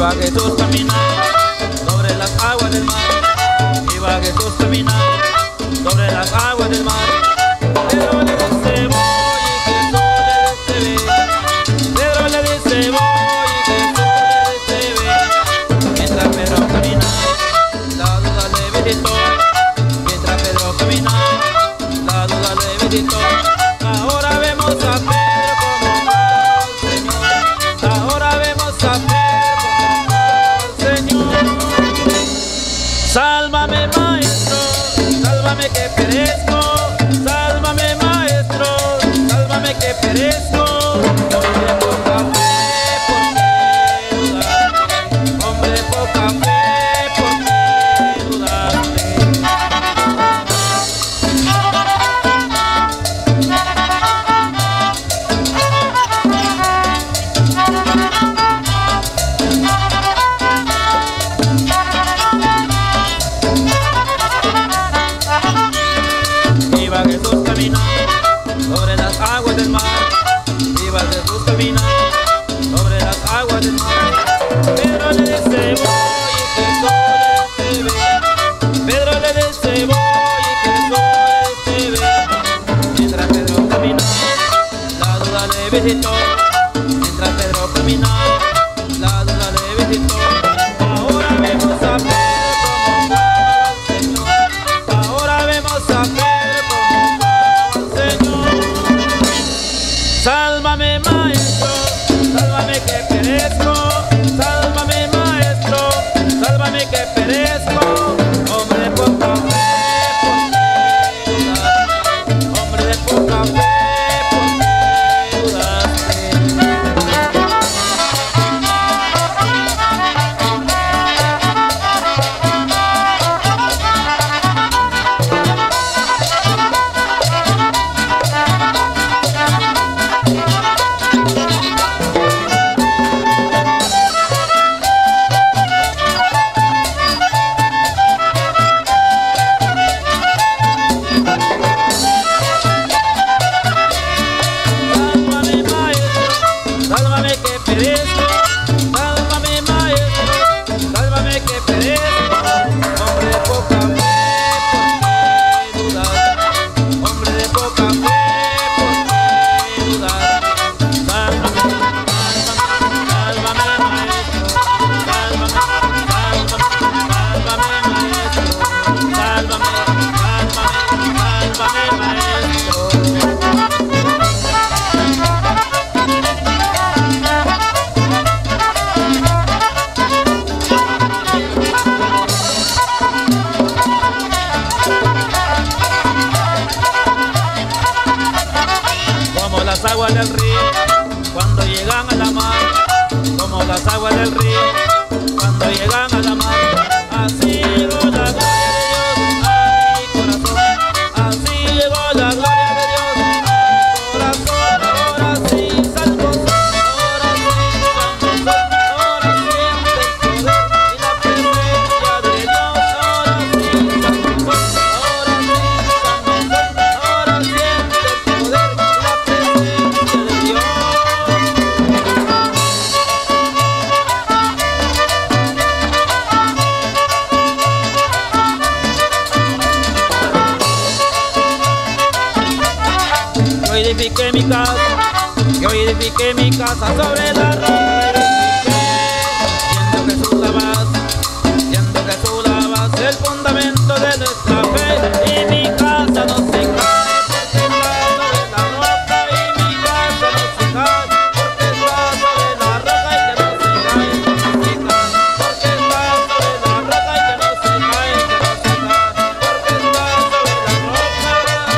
Iba Jesús caminando sobre las aguas del mar. Iba Jesús caminando sobre las aguas del mar. Pedro le dice voy y Jesús le dice ve. Pedro le dice voy y Jesús le dice ve. Mientras Pedro caminaba, la duda le visitó. Mientras Pedro caminaba, la duda le visitó. Ahora vemos a Pedro como al Señor. Ahora vemos a Pedro como al Señor. Sálvame, maestro, sálvame que perezco. Sálvame, maestro, sálvame que perezco. Hombre de poca fe, ¿por qué dudaste? Hombre de poca fe, ¿por qué dudaste? Iba Jesús caminando sobre las aguas del mar. Iba Jesús caminando sobre las aguas del mar. Pedro le dice voy y Jesús le dice ve. Pedro le dice voy y Jesús le dice ve. Mientras Pedro caminaba, la duda le visitó. Mientras Pedro caminaba, la duda le visitó. Ahora vemos a Pedro como al Señor. Ahora vemos a Pedro como al Señor. Sálvame, maestro, sálvame que perezco. Sálvame, maestro, sálvame que perezco. Hombre de poca fe, ¿por qué dudaste? Hombre de poca fe, ¿por qué dudaste? Sálvame, maestro, sálvame que perezco. Sálvame, maestro, sálvame que perezco. Hombre de poca fe, ¿por qué dudaste? Hombre de poca fe, ¿por qué dudaste? Sálvame, sálvame, maestro. Sálvame, sálvame, maestro. Sálvame, sálvame, maestro. Como las aguas del río cuando llegan a la mar. Como las aguas del río cuando llegan a la mar. Así llegó la gloria de Dios a mi corazón. Así llegó la gloria de Dios a mi corazón. Ahora sí salvo soy, ahora sí santo soy. Ahora siento el poder y la presencia de Dios. Ahora sí santo soy, ahora sí santo soy. Ahora siento el poder y la presencia de Dios. Yo edifiqué mi casa, yo edifiqué mi casa sobre la roca y edifiqué, siendo Jesús la base, siendo Jesús la base, el fundamento de nuestra fe. Y mi casa no se cae porque está sobre la roca. Y mi casa no se cae porque está sobre la roca. Y que no se cae, que no se cae, porque está sobre la roca. Y que no se cae, que no se cae, porque está sobre la roca.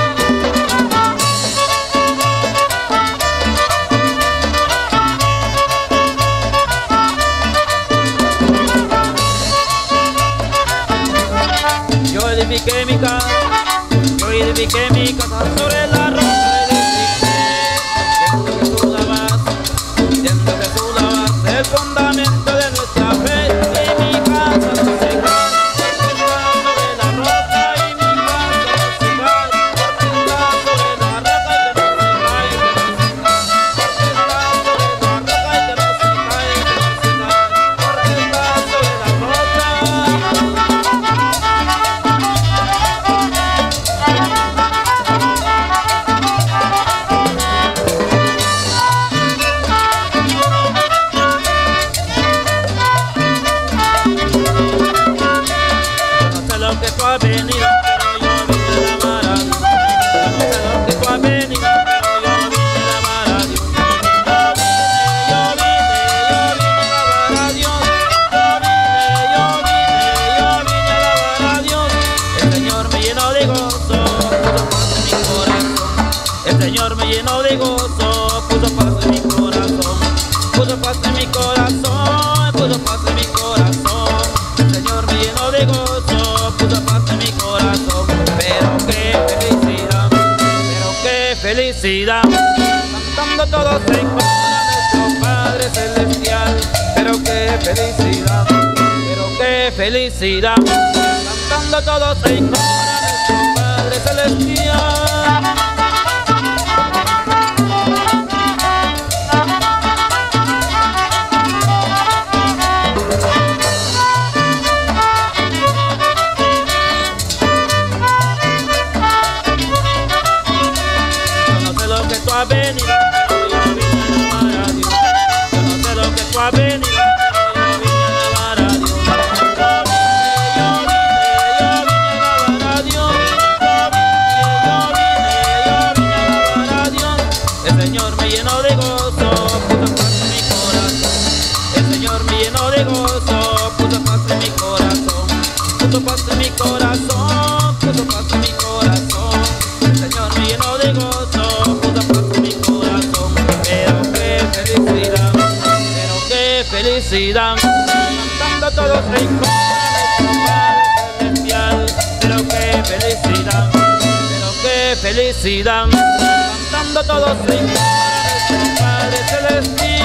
Yo edifiqué mi casa, yo edifiqué mi casa sobre la roca. Edifiqué, siendo Jesús la base, siendo Jesús la base, el fundamento de nuestra fe. Y mi casa no se cae porque está sobre la roca. Y mi casa no se cae porque está sobre la roca. Y que no se cae, que no se cae, porque está sobre la roca. Y que no se cae, que no se cae, porque puso paz en mi corazón, puso paz en mi corazón. El Señor me llenó de gozo, puso paz en mi corazón. Pero qué felicidad, felicidad, cantando todos en coro a nuestro Padre Celestial. Pero qué felicidad, cantando todos en coro a nuestro Padre Celestial. Tú has venido, yo vine a alabar a Dios. Yo no sé lo que tú has venido, yo vine a alabar a Dios. Yo vine a alabar a Dios. Yo vine a alabar a Dios. El Señor me llenó de gozo, puso paz en mi corazón. El Señor me llenó de gozo, puso paz en mi corazón. Puso paz en mi corazón, puso paz en mi corazón. El Señor me llenó de gozo, puso paz en mi corazón. Pero qué felicidad, cantando todos en coro a nuestro Padre Celestial. Pero qué felicidad, cantando todos en coro a nuestro Padre Celestial.